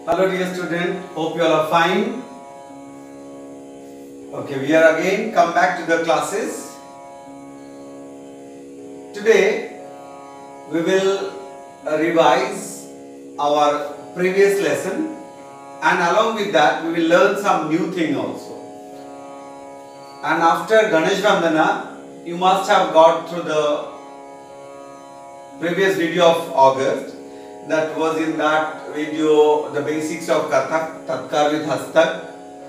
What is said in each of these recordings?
Hello dear student, hope you all are fine. Okay, we are again come back to the classes. Today we will revise our previous lesson, and along with that we will learn some new thing also. And after Ganesh Vandana, you must have got through the previous video of August. That was in that video the basics of Kathak, Tatkar with Hastak,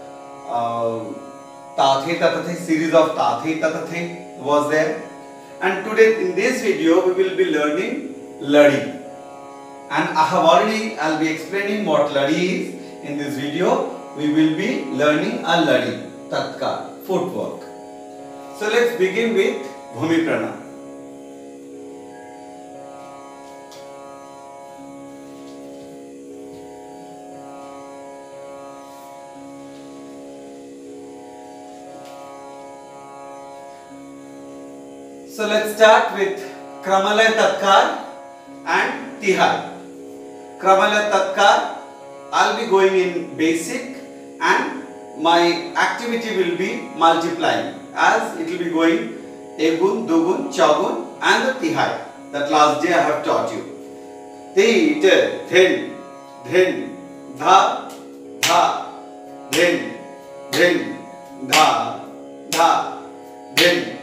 Tathe Tatathe, series of Tathe Tatathe was there. And today in this video we will be learning Ladi. And I'll be explaining what Ladi is. In this video we will be learning a Ladi, Tatkar, footwork. So let's begin with Bhumi Prana. So let's start with Kramalay Tatkar and Tihai. Kramalay Tatkar, I'll be going in basic and my activity will be multiplying, as it will be going Egun, Dugun, Chagun and the Tihai. That last day I have taught you. Ti, te, then, dha, dha, then, dha, dha, then,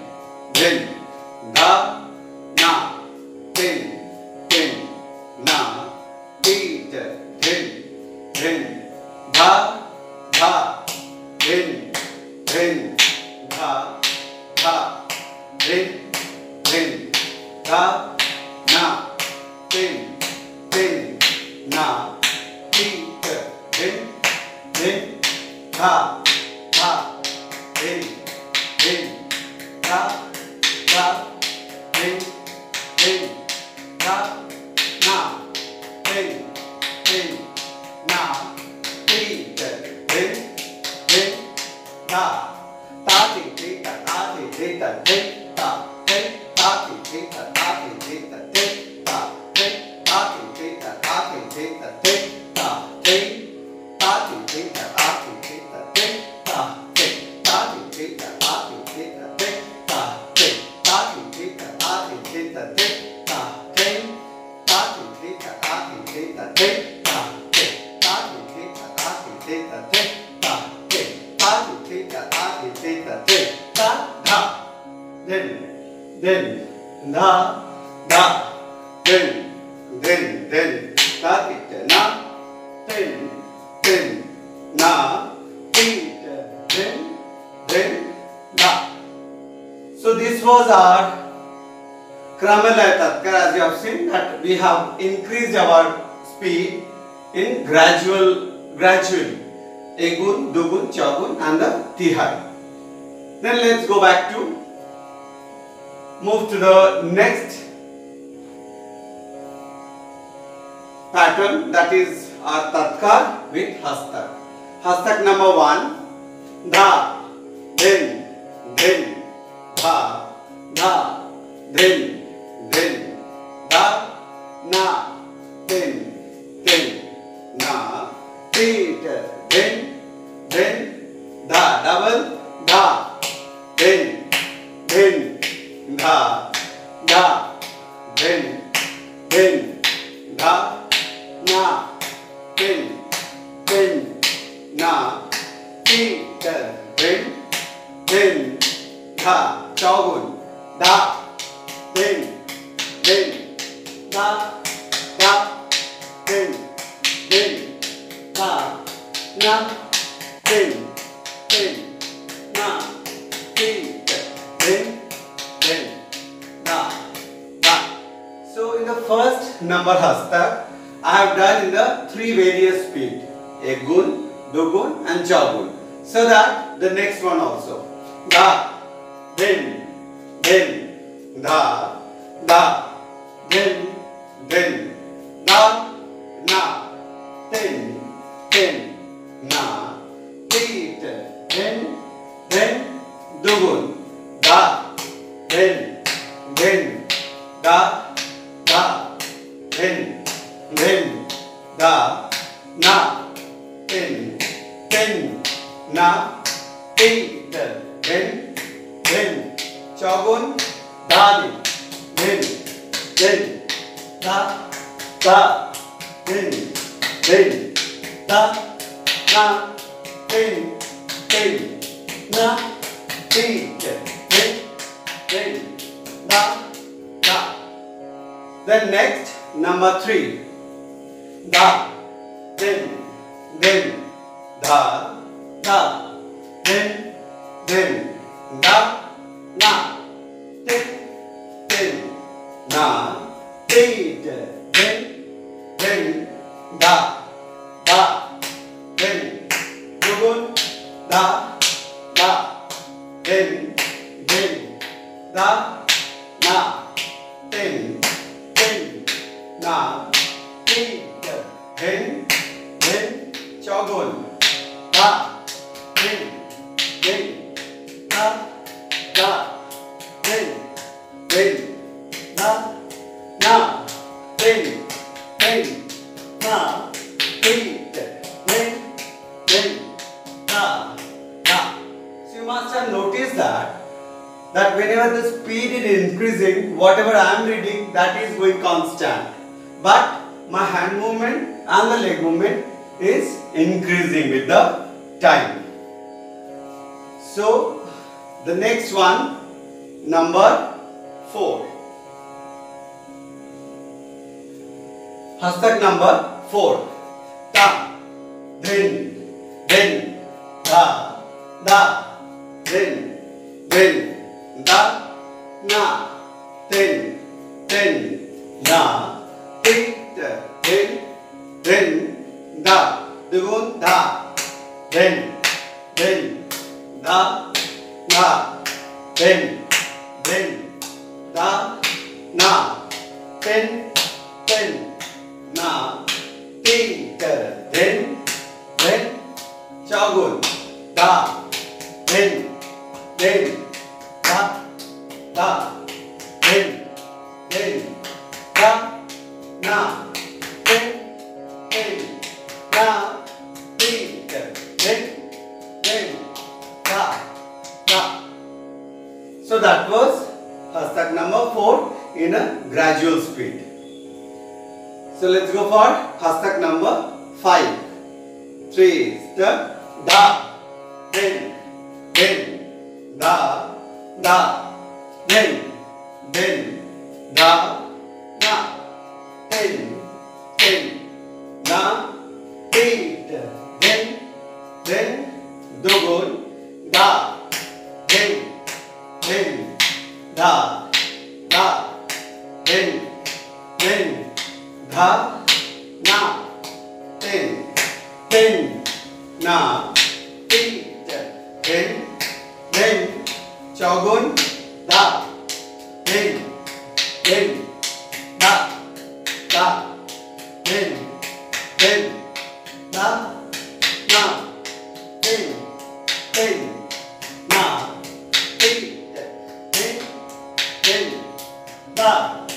da, na, tin, na, ti, then, da, then, da, then, da, na, tin, na, ti, then, da, then, da, then, da, na, then, na, ti, then, da, ta, ti, ta, ta, ti, ta, then, ta, ta, ti, ta, ta, ti, ta, then, ta, ta, ti, ta, ta, ti, ta, then, ta, ta, ti, ta, ta, ti, ta, then, ta, ta, ti, ta, ta, ti, ta, then, ta, ta, ti, ta, ta, ti, ta, then, ta, ta, ti, ta, ta, ti, ta, then, ta, ta, ti, ta, ta, ti, ta, then, ta, ta, ti, ta, ta, ti, ta, then, ta, dha, then, da, then, ta, ti, na, then, na, ti, then, da. So this was our Kramalay Tatkar. As you have seen that we have increased our speed in gradually. Egun, Dugun, Chagun and the Tihai. Then let's go back to move to the next pattern, that is our Tatkar with Hastak. Hastak number 1, dha, then, dha, then, da, na, then, na, ti, then, da, double, da, then, da, then, da, na, then, na, ti, then, da, Chagun, da, then, da, then, da, na, then, na, ti, then, da. So in the first number Hastak, I have done in the 3 various speed, Egun, Dugun and Chagun. So that the next one also, da, then, da, then, da, na, then, na, ti, then, Dugun, da, then, da, then, da, na, na, ti, the, then, chogun, dani, then, da, then, da, na, then, na, ti, then, da. Then next, number 3. Da, then, da, then, da, na, then, na, then, da, then, dugun, da, then, da, na, then, na, ti, then, chogun, da, then, da, then, da, na, then, na, ti, then, da. So you must have noticed that whenever the speed is increasing, whatever I am reading, that is going constant. But my hand movement and the leg movement is increasing with the time. So the next one, number 4. Hastak number 4. Ta, then, da, then, da, na, then, na, then, da, dugun, da, then, da, na, then, da, na, then, na, ti, then, chogun, da, then, da, then, da, na, then, na, ti, then, da. So that was hastak number 4 in a gradual speed. So let's go for hastak number 5. 3 step, da, then, da, then, da, na, then, na, ti, then, dugun, da, then, da, then, da, na, then, na, ti, then, chogun, da, then, da, then, da, na, then, na, ti, then, da.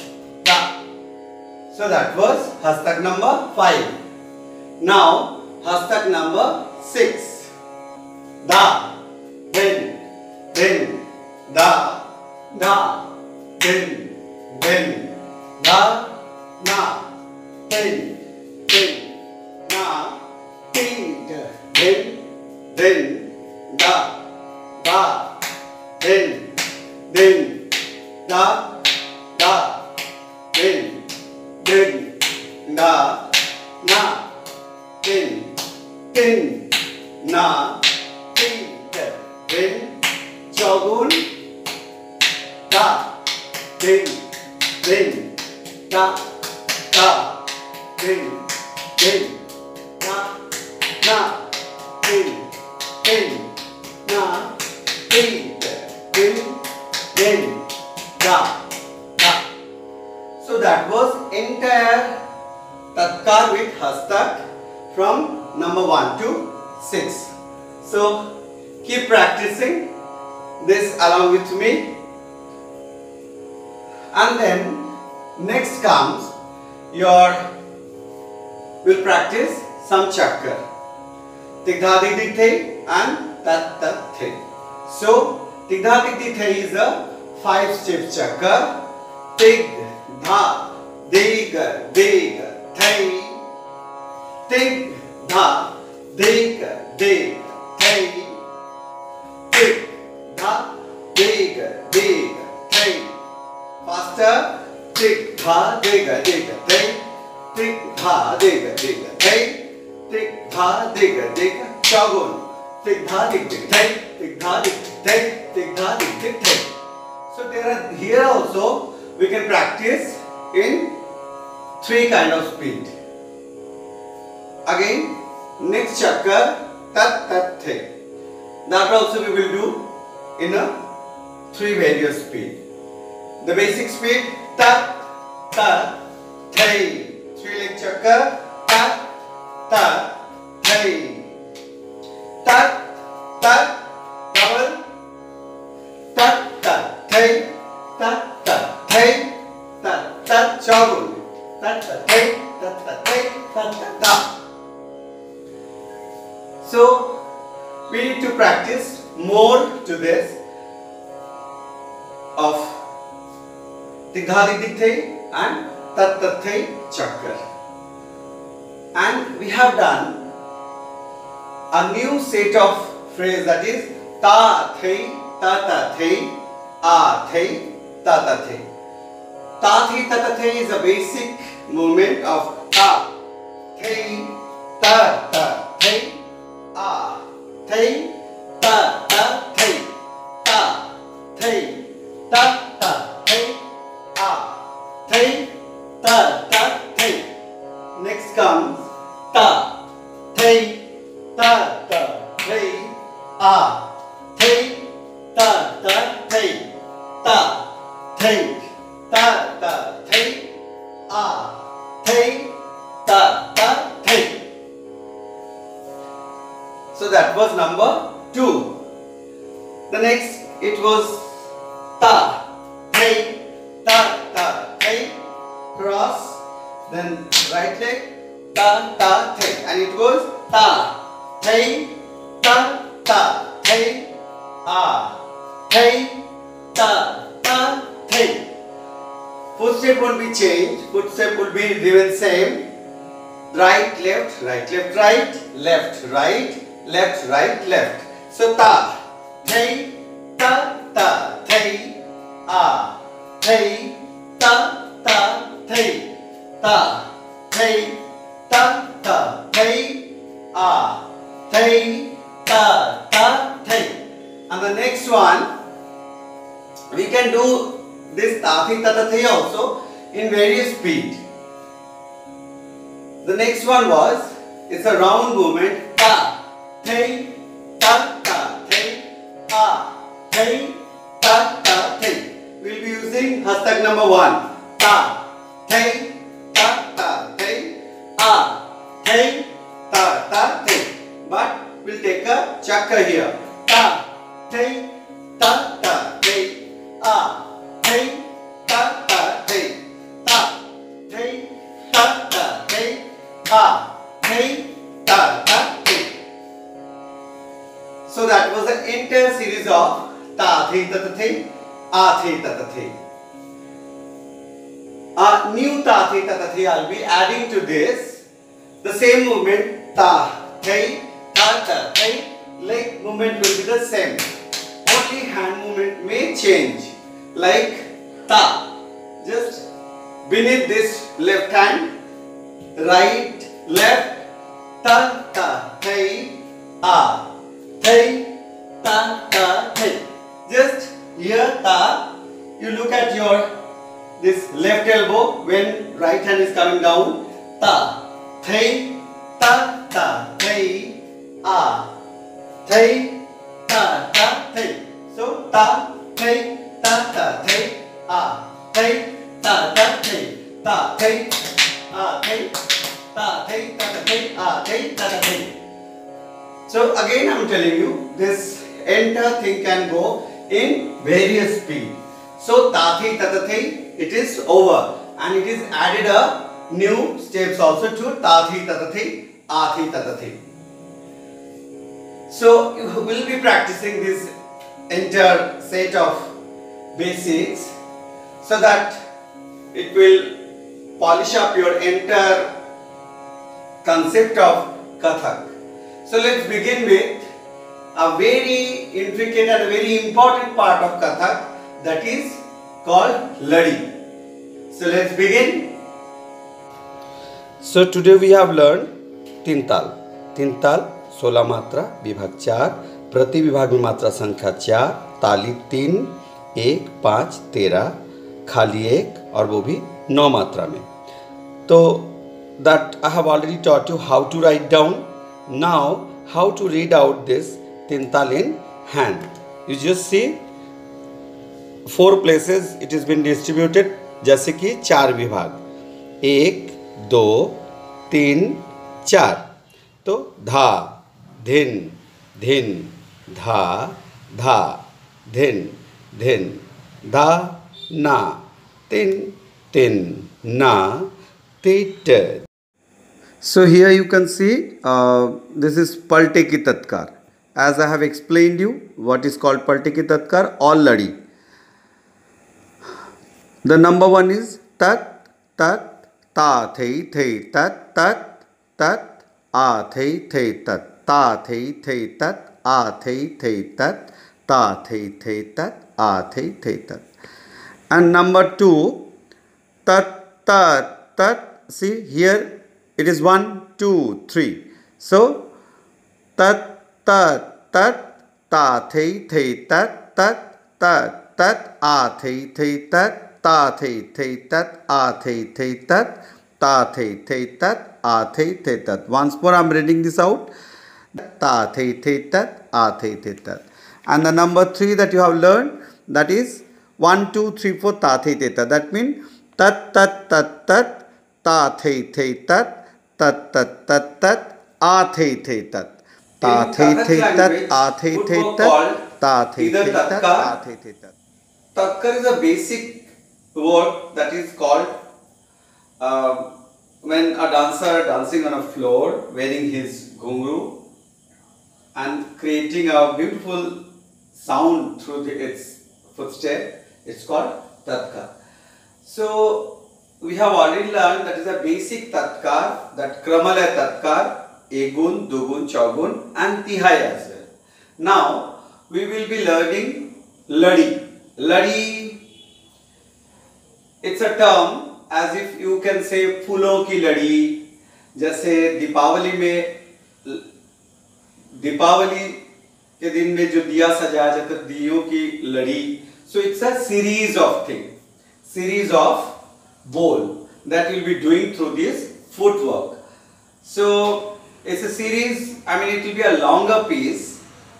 So that was hastak number 5. Now hastak number 6. Da, then, da, then, da, na, then, na, ti, then, da, then, da, then, da, na, then, na, ti, then, chogun, da, then, da, then, da, na, then, na, ti, then, da. So that was entire tatkar with hastak from number 1 to 6. So keep practicing this along with me, and then next comes we'll practice some chakra, Tigdhadi Digthe and tat tat the. So tig dha tig di the is a 5-step chakra. Tig dha dig dig thai. Tig dha dig dig thai. Tig dha dig dig thai. Faster. Tig dha dig dig thai. Tig dha dig dig thai. Tig dha dig dig chagun. Tig dha dig dig thai. Tig dha dig thai. Tig dha dig dig thai. So there are here also we can practice in 3 kind of speed. Again, next chakra tat tat the. That also we will do in a 3 various speed. The basic speed tat tat the. 3-leg chakra tat tat the. Tat tat double. Tat tat the. Tat tat the. Tat tat chawul. Tat tat the. Tat tat the. Tat tat ta. So we need to practice more to this of tig dha dig dig the and tat tat the chakra. And we have done a new set of phrase, that is ta the ta ta the a the ta ta the. Ta the ta ta the is a basic movement of ta the ta ta the a the ta ta the ta the ta ta the a the ta ta the. Next comes ta the ta ta the a the ta ta the ta the ta ta the a the ta ta the. So that was number 2. The next it was ta the ta ta the cross, then right leg ta ta the, and it was ta the ta ta the a the ta ta the. Footstep won't be changed. Footstep will be given same. Right left right left right left right left right left. So ta the ta ta the a the ta ta the ta the ta ta the a the ta ta the. And the next one we can do this ta the ta ta the also in various speed. The next one was, it's a round movement, ta the ta ta the a the ta ta the. We'll be using hashtag number 1, ta the ta ta the a the ta ta the. But we'll take a chakra here, ta the ta ta the a the ta ta the ta the ta ta the a the ta ta the. So that was the entire series of ta the ta ta the a the ta ta the. A new ta the ta ta the I'll be adding to this. The same movement ta the ta ta the. Leg movement will be the same. Only hand movement may change. Like ta, just beneath this left hand, right left ta ta the a the ta ta the. Just here ta, you look at your this left elbow when right hand is coming down, ta the ta ta the a the ta ta the. So ta the ta ta the a the ta ta the ta the a the ta the ta ta the a the ta ta the. So again I am telling you, this entire thing can go in various speed. So ta the ta ta the, it is over, and it is added a new steps also to ta the ta ta the a the ta ta the. So you will be practicing this entire set of basics so that it will polish up your entire concept of Kathak. So let's begin with a very intricate and a very important part of Kathak, that is called Ladi. So let's begin. So today we have learned तीन ताल. 16 मात्रा, विभाग 4, प्रति विभाग में मात्रा संख्या 4, ताली 3, 1, 5, 13, खाली 1 और वो भी 9 मात्रा में. तो that I have already taught you how to write down. Now how to read out this तीन ताल in hand. You just see 4 places it has been distributed, जैसे कि 4 विभाग, 1, 2, 3, 4. तो धा, धिन, धिन, धा, धा, धिन, धिन, धा, ना, तिन, तिन, ना, tit. So here you can see this is Palte ki Tatkar. As I have explained you what is called Palte ki Tatkar or Ladi. The number 1 is tat, tat, ta, thei, thei, tat, tat, tat. A thei thei tat, ta thei thei tat, a thei thei tat, ta thei thei tat, a thei thei tat. And number 2, tat tat tat. See here it is 1, 2, 3. So tat tat tat, ta thei thei tat, tat tat tat, a thei thei tat, ta thei thei tat, a thei thei tat, ta thei thei tat, a thei thei tat. Once more I am reading this out. Ta thei thei tat, a thei thei tat. And the number 3 that you have learned, that is 1, 2, 3, 4, ta thei thei tat. That means tat tat tat tat, ta thei thei tat, tat tat tat tat, a thei thei tat. Ta thei thei tat, a thei thei tat, ta thei thei tat, a thei thei tat. Tatkar is a basic word that is called when a dancer dancing on a floor wearing his ghungru and creating a beautiful sound through its footstep, it's called Tatkar. So we have already learned that is a basic Tatkar, that Kramalaya Tatkar, Egun, Dugun, Chaugun and Tihai as well. Now we will be learning Ladi. Ladi, it's a term as if you can say फूलों की लड़ी. जैसे दीपावली के दिन में जो दिया सजाया जाता है, दियों की लड़ी. So it's a series of things, series of bowl that you'll be doing through this footwork. So it's a series, I mean it will be a longer piece,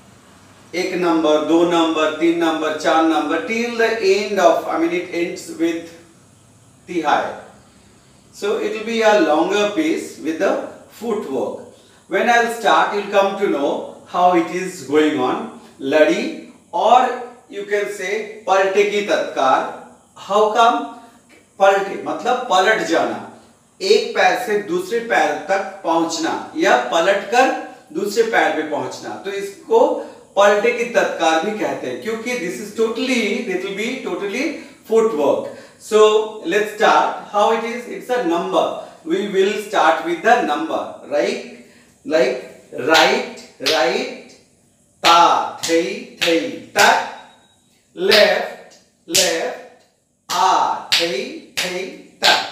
1 number, 2 number, 3 number, 4 number till the end of, I mean it ends with Tihai. So it will be a longer piece with the footwork. When I will start, you will come to know how it is going on. Ladi, or you can say Palte ki Tatkar. How come? Palte मतलब पलट जाना, एक पैर से दूसरे पैर तक पहुंचना या पलट कर दूसरे पैर पे पहुंचना. तो इसको पलटे की तत्कार भी कहते हैं, क्योंकि this will be totally footwork. So let's start. How it is? It's a number. We will start with the number, right? Like right, right, ta, thei, thei, tat. Left, left, a, thei, thei, tat.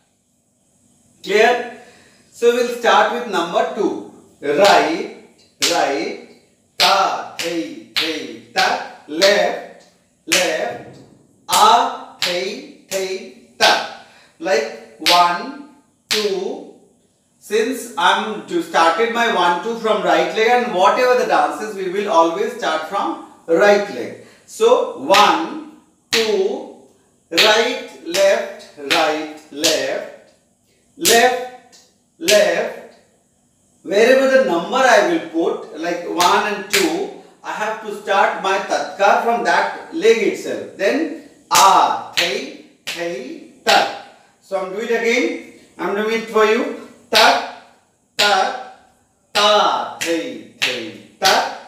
Clear? So we'll start with number 2. Right, right, ta, thei, thei, tat. Left, left, a, thei, thei, tat. Like 1, 2. Since I'm started my 1, 2 from right leg, and whatever the dances we will always start from right leg. So 1, 2, right, left, right, left, left, left. Wherever the number I will put, like 1 and 2, I have to start my tatkar from that leg itself. Then a, thei, thei, tat. So I'm doing it again. I'm doing it for you. Tat, tat, ta, thei, thei, tat.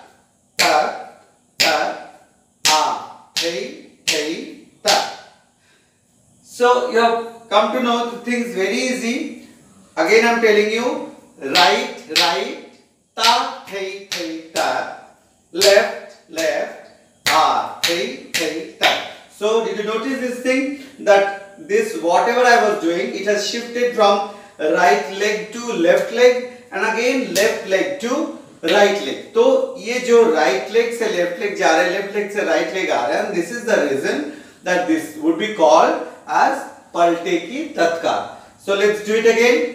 you have come to know the things very easy. Again I am telling you, right, right, ta, thei, thei, ta, left, left, ta, thei, thei, ta. So did you notice this thing, that this whatever I was doing, it has shifted from right leg to left leg and again left leg to right leg. तो ये जो right leg से left leg जा रहा है, left leg से right leg आ रहा है, and this is the reason that this would be called as पलटे की तत्काल. So let's do it again.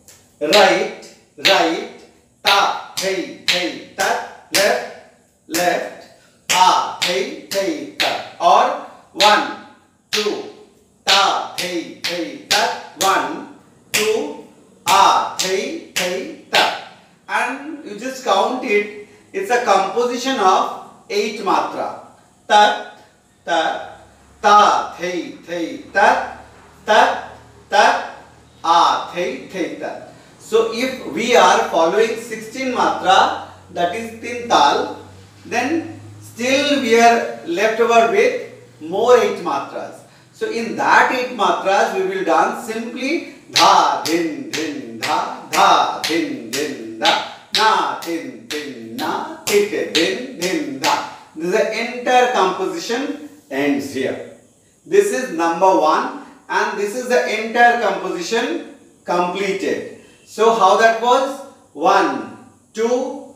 Right, right, ta, thei, thei, tat, left, left, ta, thei, thei, tat. Or 1, 2, ta, thei, thei, tat. 1, 2, a, thei, thei, tat. And you just count it. It's a composition of 8 matra. Tat, tat, ta, thei, thei, tat, tat, tat, a, thei, thei, tat. So if we are following 16 matra, that is tin tal, then still we are left over with more 8 matras. So in that 8 matras, we will dance simply dha, din, din, dha, dha, din, din, da, na, tin, tin, na, tit, din, din, da. The entire composition ends here. This is number 1 and this is the entire composition completed. So how that was? 1, 2,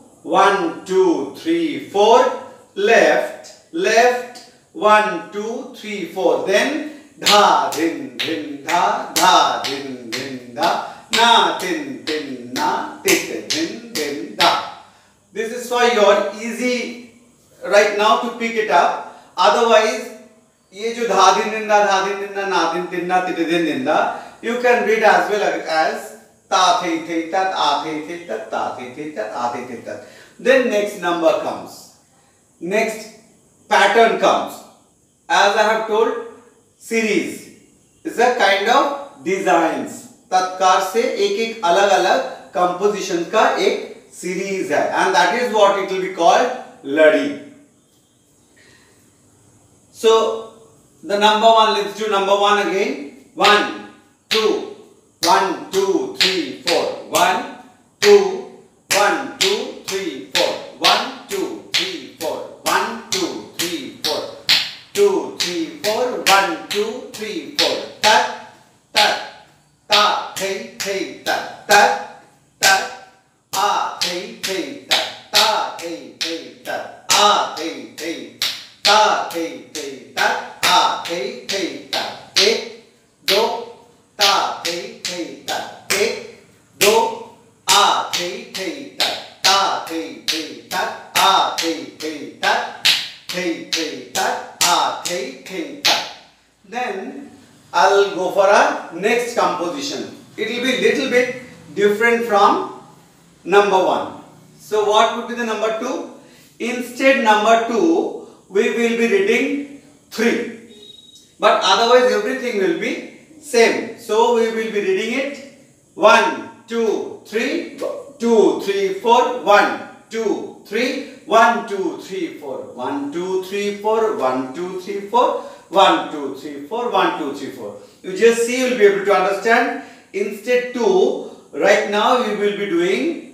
1, 2, 3, 4, left, left, 1, 2, 3, 4. Then dha, din, din, da, dha, din, din, da, na, tin, tin, na, tit, din, din, da. This is for your easy right now to pick it up. Otherwise, ये जो धा दिन दिन दा ना दिन दिन ना tit din din da, you can read as well as ta thei thei tat, a thei thei tat, ta thei thei tat, a thei thei tat. Then next number comes. Next pattern comes. As I have told, series is a kind of designs. तत्कार से एक एक अलग अलग composition का एक series है, and that is what it will be called ladi. So the number 1, let's do number 1 again. 1, 2. 1, 2, 3, 4. 1, 2, 1, 2, 3, 4. 1, 2, 3, 4. 1, 2, 3, 4. 2, 3, 4. 1, 2, 3, 4. Tat, tat, ta, thei, thei, tat, tat, tat, a, thei, thei, tat, ta, thei, thei, tat, a, thei, thei, ta, thei, thei, tat, a, thei, thei, tat. 1, 2, ta, thei, thei, tat. 1, 2, a, thei, thei, tat, ta, thei, thei, tat, a, thei, thei, tat, thei, thei, tat, a, thei, thei, tat. Then I'll go for a next composition. It will be little bit different from number 1. So what would be the number 2? Instead number 2, we will be reading 3. But otherwise everything will be same. So we will be reading it 1, 2, 3, 2, 3, 4, 1, 2, 3, 1, 2, 3, 4, 1, 2, 3, 4, 1, 2, 3, 4, 1, 2, 3, 4, 1, 2, 3, 4. You just see, you will be able to understand. Instead 2, right now we will be doing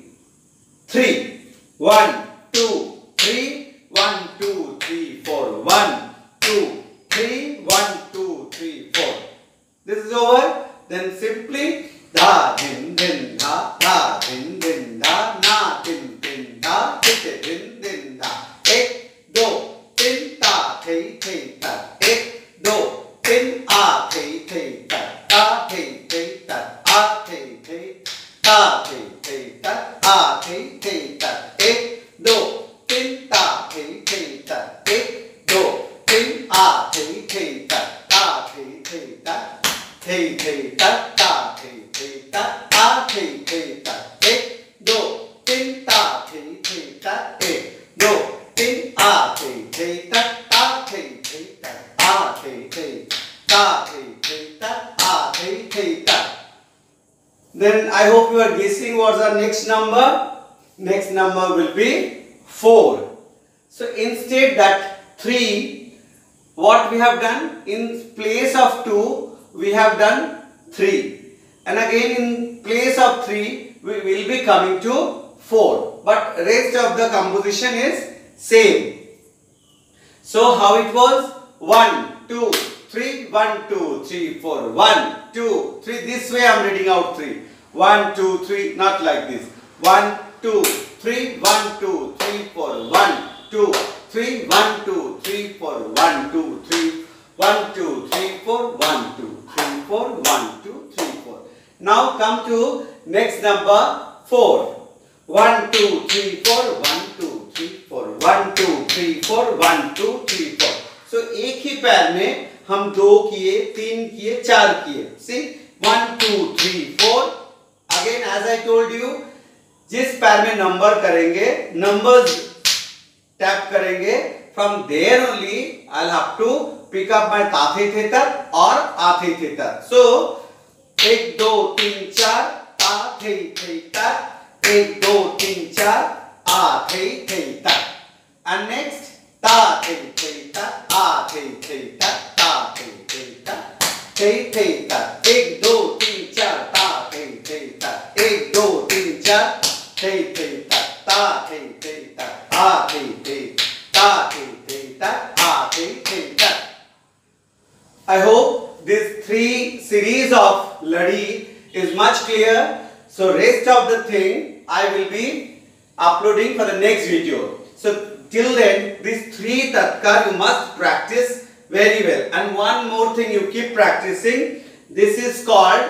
3. 1, 2, 3, 1, 2, 3, 4, 1, 2, 3, 1, 2, 3, 4. This is over. Then simply dha, din, din, da, dha, din, din, da, na, tin, tin, da, tit, din, din, da. 1, 2, tin, ta, thei, thei, tat. 1, 2, tin, a, thei, thei, tat. Ta, thei, thei, tat. A, thei, thei, ta, thei, thei, tat. A, thei, thei, tat. 1, 2, tin, ta, thei, thei, tat. 1, 2, tin, a, thei, thei, tat. Ta, thei, thei, tat. Thei, thei, tat, ta, thei, thei, tat, a, thei, thei, tat. 1, 2, tin, ta, thei, thei, tat. 1, 2, tin, a, thei, thei, tat, ta, thei, thei, tat. A, thei, thei, ta, thei, thei, tat, a, thei, thei, tat. Then I hope you are guessing what's our next number. Next number will be 4. So instead that 3, what we have done, in place of 2, we have done 3. And again in place of 3, we will be coming to 4. But rest of the composition is same. So how it was? 1, 2, 3, 1, 2, 3, 4. 1, 2, 3. This way I am reading out 3. 1, 2, 3. Not like this. 1, 2, 3. 1, 2, 3, 4. 1, 2, 3. 1, 2, 3, 4. 1, 2, 3. 1, 2, 3, 4. 1, 2, 3, 4. 1, 2, 3, 4. Now come to next number 4. 1, 2, 3, 4. 1, 2, 3, 4. 1, 2, 3, 4. 1, 2, 3, 4. So एक ही पैर में हम 2 किए, 3 किए, 4 किए. See 1, 2, 3, 4. Again as I told you, जिस पैर में नंबर करेंगे, numbers टैप करेंगे. From there only I'll have to pick up my ताथे थेतर और आथे थेतर. So 1, 2, 3, 4 ताथे थेतर. 1, 2, 3, 4 आथे थेतर. And next ताथे थेतर आथे थेतर ताथे थेतर थे थेतर. 1, 2, 3, 4 ताथे थेतर. 1, 2, 3, 4 थे थेतर ताथे थेतर आथे थेतर ताथे थेतर आथे थेतर. I hope this 3 series of Ladi is much clear. So rest of the thing I will be uploading for the next video. So till then, these 3 tatkar you must practice very well. And one more thing you keep practicing. This is called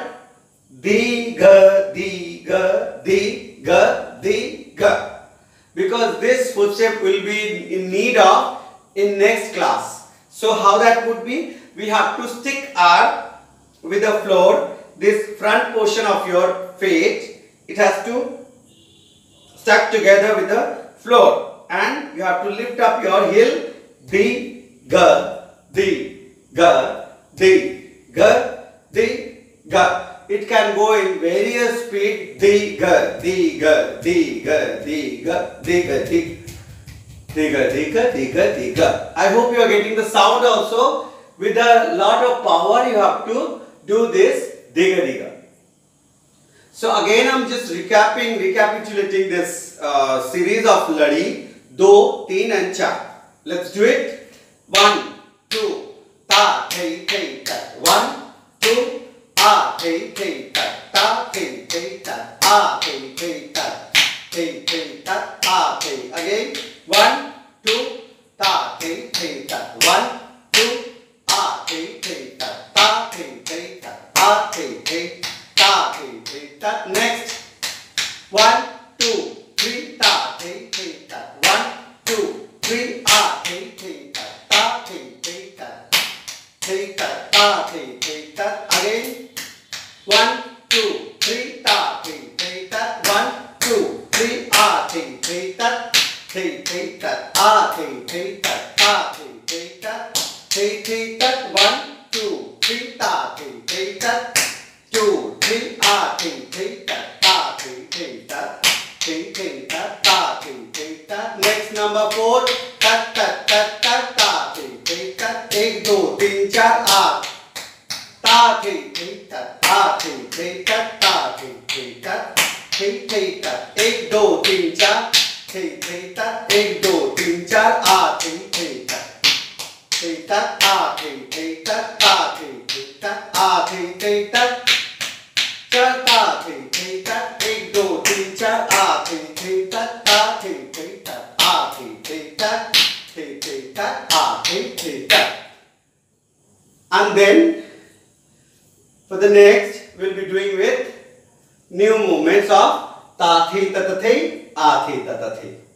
Diga Diga Diga Diga. Because this footstep will be in need of in next class. So how that would be? We have to stick our with the floor, this front portion of your feet, it has to stuck together with the floor, and you have to lift up your heel. Di ga di ga di ga di ga. It can go in various speed. Di ga di ga di ga di ga di ga di diga diga diga diga. I hope you are getting the sound also. With a lot of power you have to do this diga diga. So again I am just recapitulating this series of Ladi. 2, 3 and 4. Let's do it. 1, 2, ta thei thei ta. 1, 2, a thei thei ta. Ta thei thei ta. A thei thei ta. Thei thei ta. A thei. Again. 1, 2, ta thei thei ta. 1, 2, a thei thei ta. Ta thei thei ta. A thei thei ta thei thei ta. Next. 1, 2, 3 ta thei thei ta. 1, 2, 3 a thei thei ta. Ta thei thei ta. Thei ta. Ta thei thei ta. Again. 1, 2, 3 ta thei thei ta. 1, 2, 3 a thei thei ta. Thei thei ta. A thei thei ta. Ta thei thei ta. Thei thei ta. 1, 2, 3 ta thei thei ta. 2, 3 a thei thei ta. Ta thei thei ta. Thei thei ta. Ta thei thei ta. Next number 4. Ta ta ta ta ta thei thei ta. 1, 2, 3, 4 a. Ta thei thei ta. Ta thei thei ta. Ta thei thei ta. Thei thei ta. 1, 2, 3, 4 thei thei ta. 1, 2, 3, 4 a thei thei ta. Thei ta a thei thei ta. Ta thei thei ta. A thei thei ta. Cha ta thei thei ta. 1, 2, 3, 4 a thei thei ta. Ta thei thei ta. A thei thei ta. Thei thei ta. A thei thei ta. And then for the next we'll be doing with new movements of ta thei ta ta thei, a thei ta ta thei.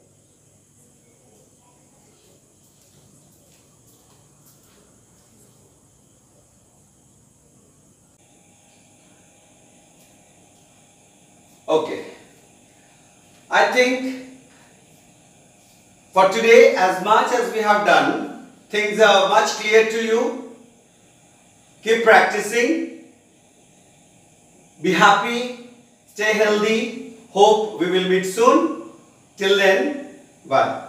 Okay, I think for today, as much as we have done, things are much clear to you. Keep practicing. Be happy. Stay healthy. Hope we will meet soon. Till then, bye.